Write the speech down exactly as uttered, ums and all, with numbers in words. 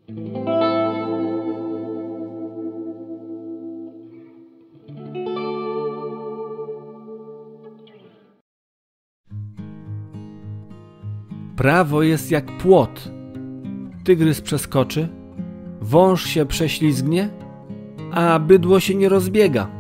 Prawo jest jak płot. Tygrys przeskoczy, wąż się prześlizgnie, a bydło się nie rozbiega.